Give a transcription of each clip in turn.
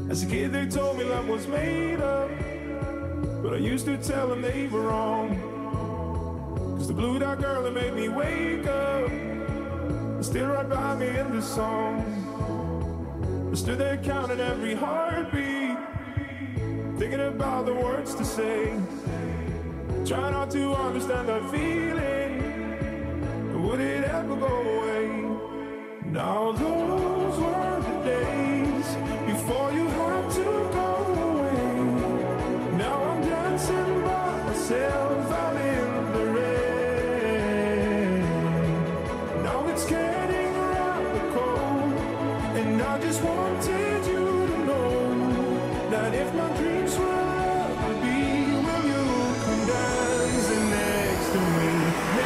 As a kid they told me love was made up, but I used to tell them they were wrong. Cause the blue dot girl that made me wake up is still right by me in this song. I stood there counting every heartbeat, thinking about the words to say, trying not to understand that feeling. Would it ever go away? Now those were the days before you had to go away. Now I'm dancing by myself out in the rain. Now it's getting rather cold, and I just wanted you to know that if my dreams will ever be, will you come dancing next to me?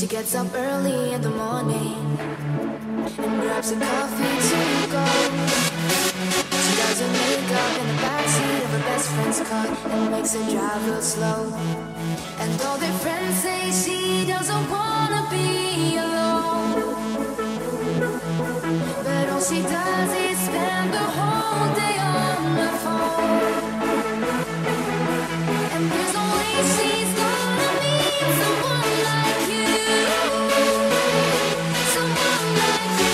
gets up early in the morning and grabs a coffee to go. She does her makeup in the backseat of her best friend's car and makes her drive real slow. And all their friends say she doesn't wanna be alone, but all she does is spend the whole day on the phone. And there's no way she's gonna meet someone like you, someone like you.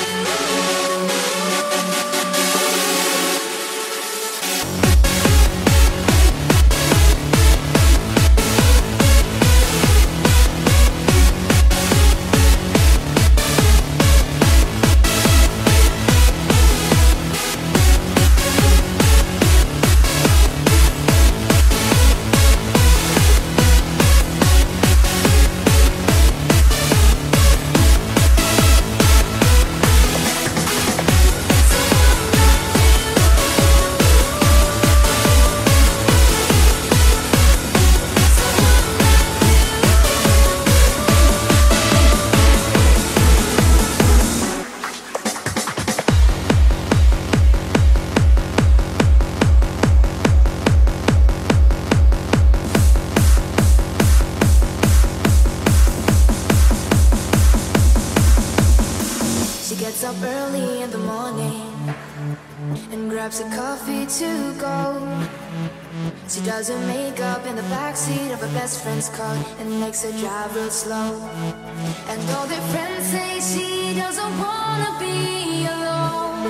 Up early in the morning and grabs a coffee to go. She does her makeup in the backseat of her best friend's car and makes her drive real slow. And all their friends say she doesn't wanna be alone,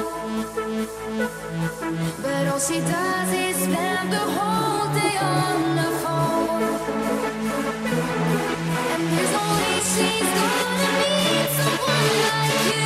but all she does is spend the whole day on the phone. And there's no way she's gonna meet someone like you.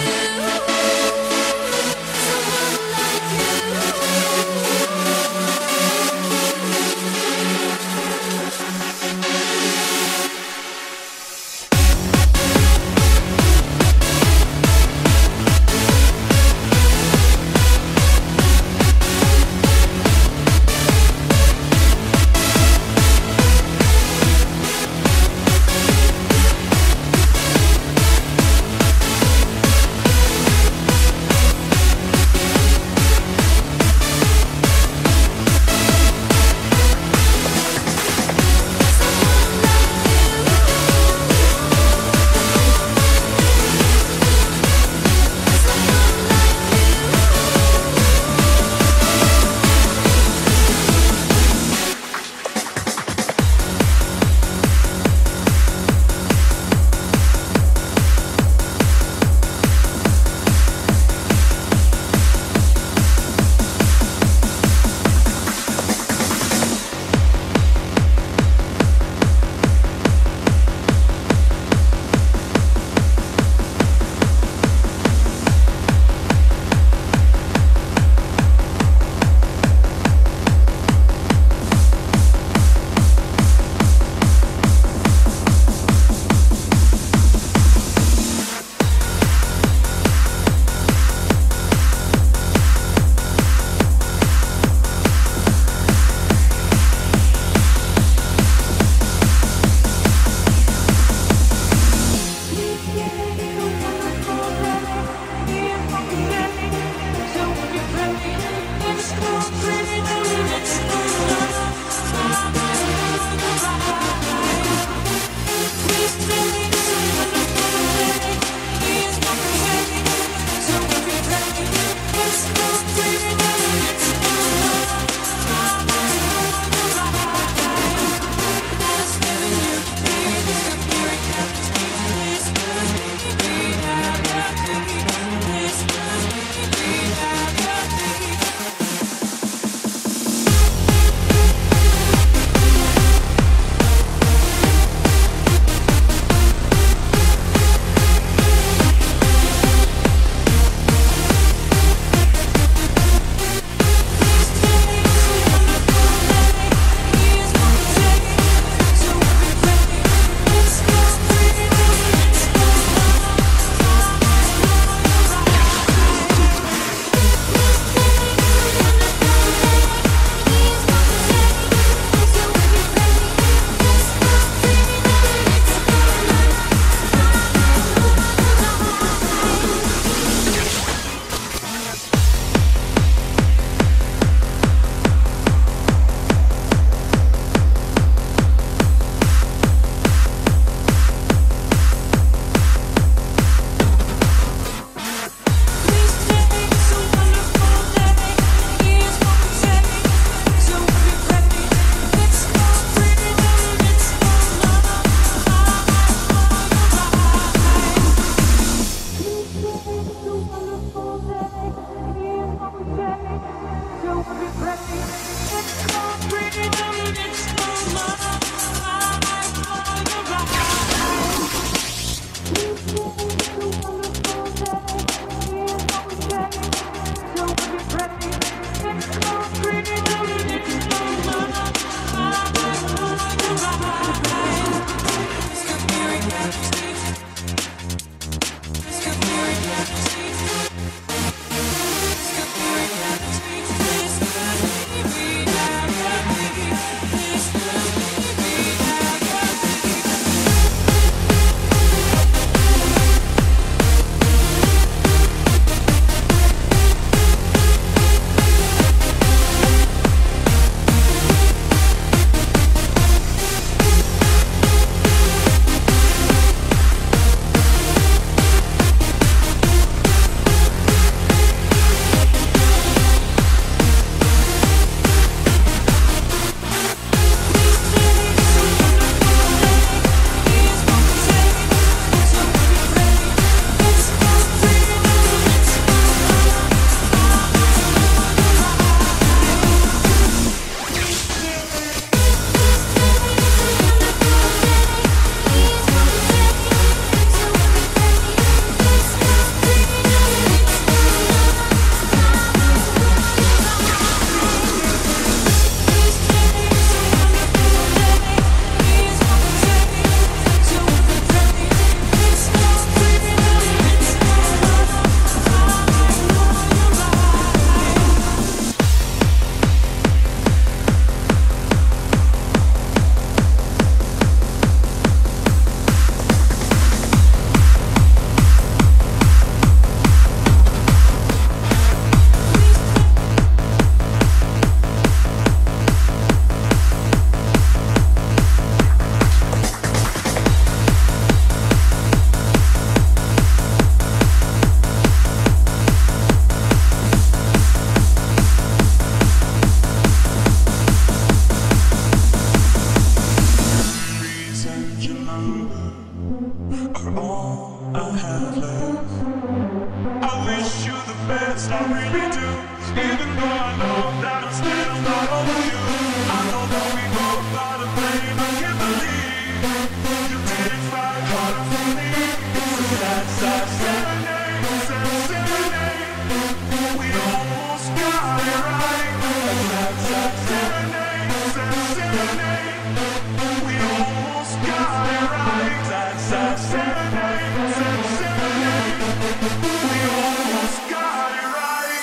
and your number are all I have left. I wish you the best, I really do. Even though I know that I'm still not over you. I know that we both got a blame. I can't believe you didn't fight harder for me. It's a sad, sad serenade, sad serenade. We almost got it right. A sad, sad serenade, sad serenade. We almost got it right. Sad, sad serenade, sad serenade. We almost got it right.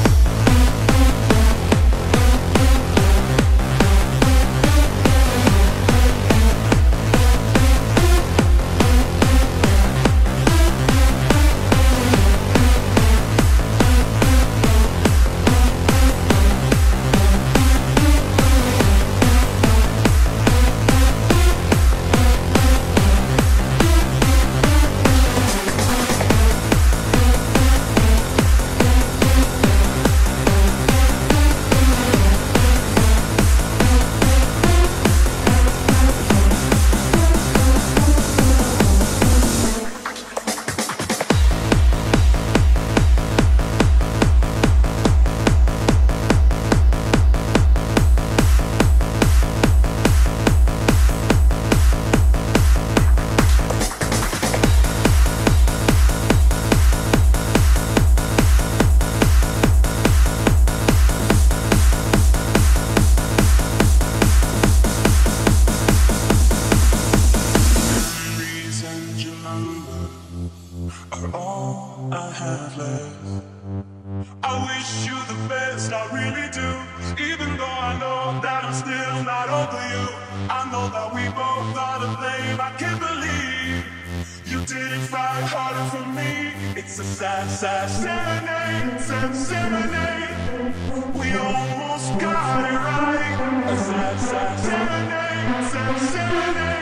Are all I have left. I wish you the best, I really do. Even though I know that I'm still not over you. I know that we both got to blame. I can't believe you didn't fight harder for me. It's a sad, sad serenade, sad serenade. We almost got it right. A sad, sad serenade, sad serenade.